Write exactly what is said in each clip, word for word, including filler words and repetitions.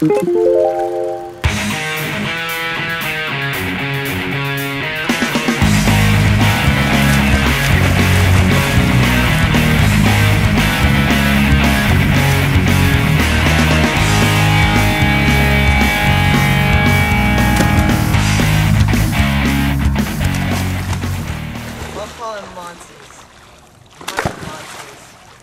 Monsees. Mike Monsees.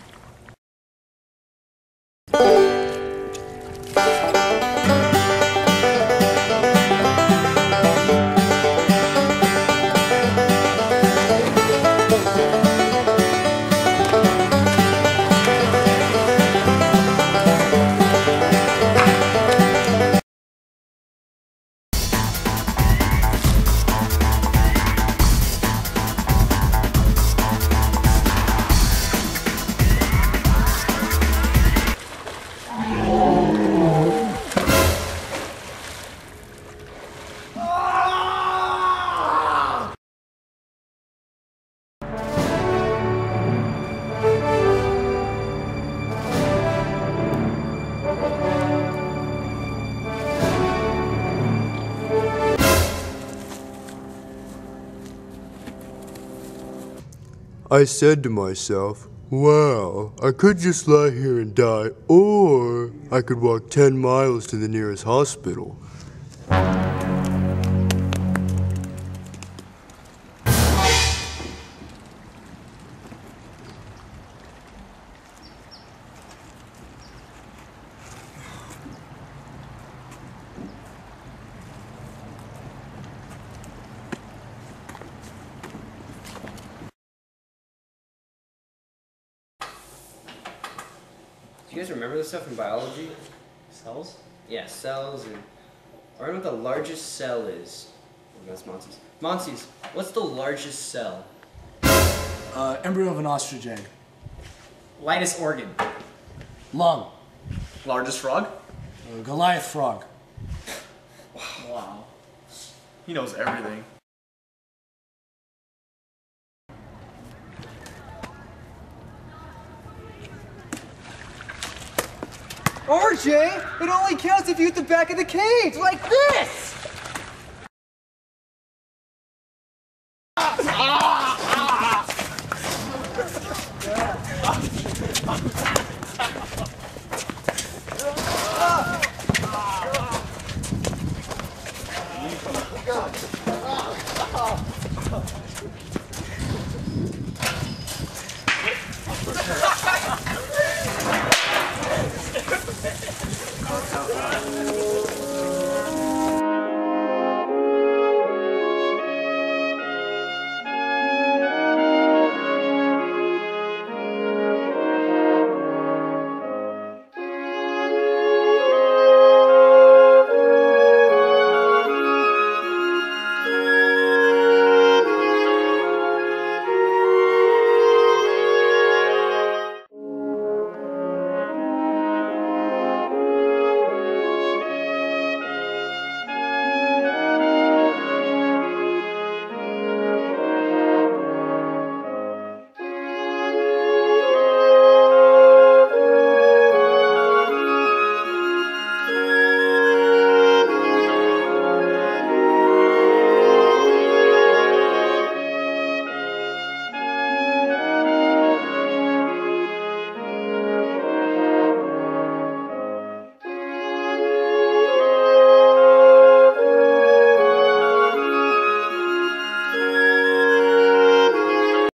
I said to myself, wow, I could just lie here and die, or I could walk ten miles to the nearest hospital. Do you guys remember this stuff from biology? Cells? Yeah, cells and... I don't know what the largest cell is. Oh, that's Monsees. Monsees, what's the largest cell? Uh, embryo of an ostrich egg. Lightest organ. Lung. Largest frog? Uh, Goliath frog. Wow. He knows everything. R J, it only counts if you hit the back of the cage, like this! Ah! Ah! Ah!